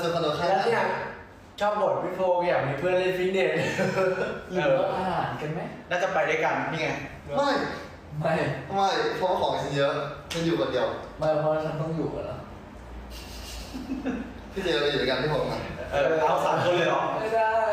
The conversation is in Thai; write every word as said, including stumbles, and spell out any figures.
ซื้อคอนโดข้างแล้วกันเนี่ยชอบบ่นพี่โฟอยากมีเพื่อนเล่นฟิตเนสหรือว่าอาหารกันไหมน่าจะไปด้วยกันนี่ไงไม่ไม่ไม่เพราะว่าของฉันเยอะฉันอยู่คนเดียวไม่เพราะฉันต้องอยู่กันแล้วพี่เจเราอยู่ด้วยกันพี่ผมนะเออเอาสามคนเลยเหรอไม่ได้